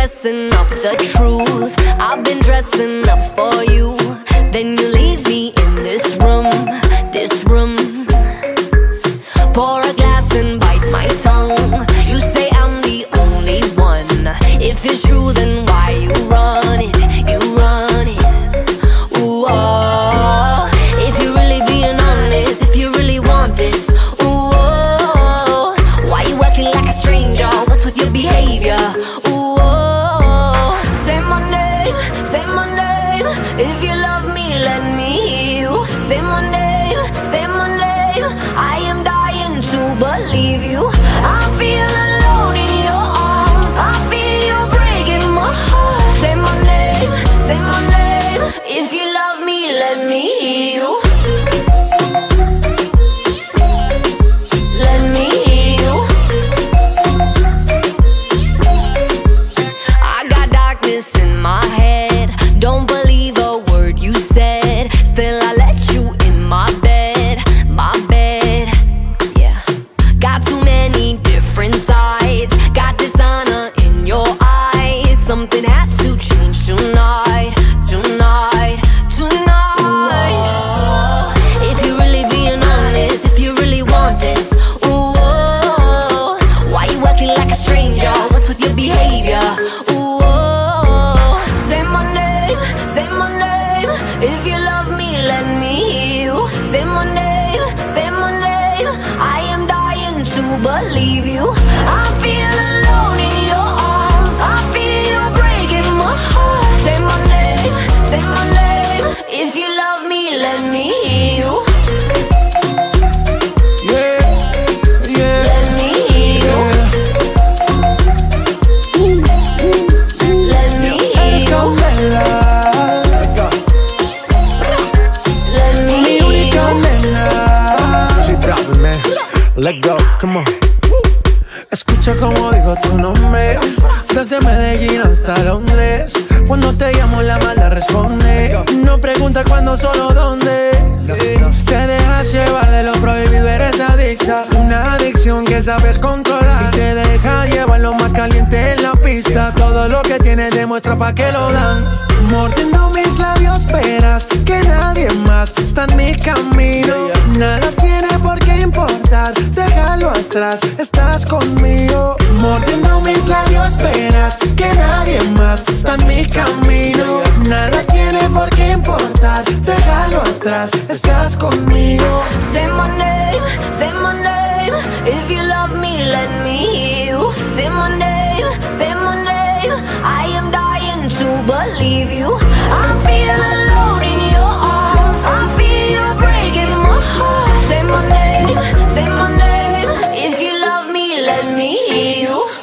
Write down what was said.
dressing up the truth. I've been dressing up for you. Then you leave me in this room, this room. Pour a glass and bite my tongue. You say I'm the only one. If it's true, then why you run it? You run it. Ooh-woah. If you're really being honest, if you really want this, ooh-woah. Why you acting like a stranger? What's with your behavior? Ooh-woah. Say my name, say my name. If you love me, let me hear you. Say my name, say my name. I am dying to believe you. I feel alone in your arms. I feel you breaking my heart. Say my name, say my name. If you love me, let me hear you. Let me hear you. I got darkness in my head. Don't believe a word you said. Still I let you in my bed, my bed. Yeah. Got too many different sides. Got dishonor in your eyes. Something has to change tonight, tonight, tonight. Ooh, if you're really being honest, if you really want this, ooh, why you acting like a stranger? What's with your behavior? Ooh, say my name, say my name. If you love me, let me hear you. Say my name, say my name. I am dying to believe you. I feel alone in your arms. I feel you breaking my heart. Say my name, say my name. If you love me, let me hear you. Yeah, yeah, Let me hear you. Let me hear eres you. Camela. Let me Mi hear única you. nena. She dropping, man. Let go, come on. Escucha como digo tu nombre. Desde Medellín hasta Londres. Cuando te llamo la mala responde. No pregunta cuándo, solo dónde. Te dejas llevar de lo prohibido, eres adicta. Una adicción que sabes controlar. Y te deja llevar lo más caliente en la pista. Todo lo que tienes demuestra pa' que lo dan. Mordiendo mis labios esperas que nadie más está en mi camino. Nada tiene por qué importar, déjalo atrás, estás conmigo. Mordiendo mis labios esperas que nadie más está en mi camino. Nada tiene por qué importar, déjalo atrás, estás conmigo. Say my name, say my name. If you love me, let me hear you. Say my name, say my name. I am dying to believe you. I feel alone in your arms. I feel you breaking my heart. Say my name, say my name. If you love me, let me hear you.